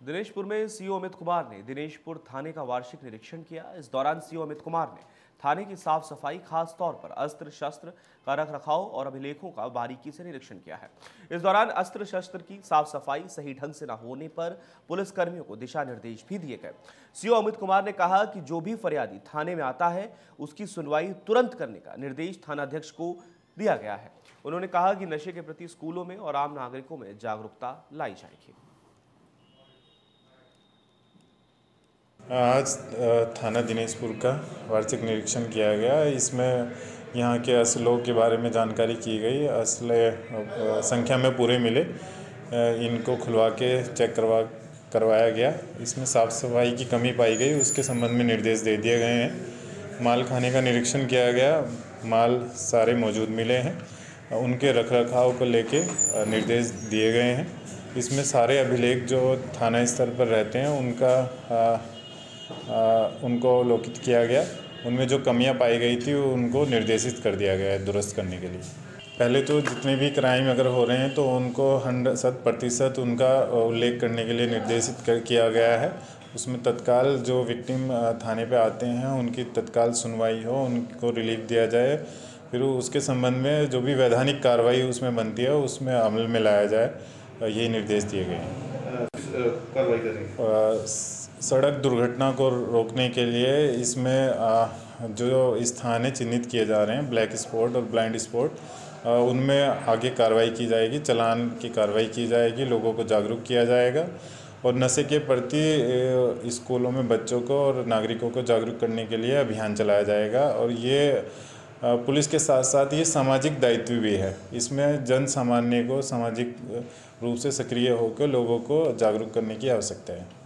दिनेशपुर में सीओ अमित कुमार ने दिनेशपुर थाने का वार्षिक निरीक्षण किया। इस दौरान सीओ अमित कुमार ने थाने की साफ सफाई, खास तौर पर अस्त्र शस्त्र का रखरखाव और अभिलेखों का बारीकी से निरीक्षण किया है। इस दौरान अस्त्र शस्त्र की साफ सफाई सही ढंग से न होने पर पुलिस कर्मियों को दिशा निर्देश भी दिए गए। सीओ अमित कुमार ने कहा कि जो भी फरियादी थाने में आता है उसकी सुनवाई तुरंत करने का निर्देश थानाध्यक्ष को दिया गया है। उन्होंने कहा कि नशे के प्रति स्कूलों में और आम नागरिकों में जागरूकता लाई जाएगी। आज थाना दिनेशपुर का वार्षिक निरीक्षण किया गया। इसमें यहाँ के असलों के बारे में जानकारी की गई। असले संख्या में पूरे मिले, इनको खुलवा के चेक करवाया गया। इसमें साफ़ सफाई की कमी पाई गई, उसके संबंध में निर्देश दे दिए गए हैं। माल खाने का निरीक्षण किया गया, माल सारे मौजूद मिले हैं। उनके रखरखाव को लेके निर्देश दिए गए हैं। इसमें सारे अभिलेख जो थाना स्तर पर रहते हैं उनको अवलोकित किया गया। उनमें जो कमियां पाई गई थी उनको निर्देशित कर दिया गया है दुरुस्त करने के लिए। पहले तो जितने भी क्राइम अगर हो रहे हैं तो उनको 100% उनका उल्लेख करने के लिए निर्देशित किया गया है। उसमें तत्काल जो विक्टिम थाने पे आते हैं उनकी तत्काल सुनवाई हो, उनको रिलीफ दिया जाए। फिर उसके संबंध में जो भी वैधानिक कार्रवाई उसमें बनती है उसमें अमल में लाया जाए, यही निर्देश दिए गए हैं। कार्रवाई करेंगे। सड़क दुर्घटना को रोकने के लिए इसमें जो स्थान चिन्हित किए जा रहे हैं, ब्लैक स्पॉट और ब्लाइंड स्पॉट, उनमें आगे कार्रवाई की जाएगी, चालान की कार्रवाई की जाएगी, लोगों को जागरूक किया जाएगा। और नशे के प्रति स्कूलों में बच्चों को और नागरिकों को जागरूक करने के लिए अभियान चलाया जाएगा। और ये पुलिस के साथ साथ ये सामाजिक दायित्व भी है। इसमें जन सामान्य को सामाजिक रूप से सक्रिय होकर लोगों को जागरूक करने की आवश्यकता है।